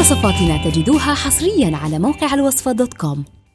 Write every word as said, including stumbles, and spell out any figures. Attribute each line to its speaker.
Speaker 1: وصفاتنا تجدوها حصرياً على موقع الوصفة دوت كوم.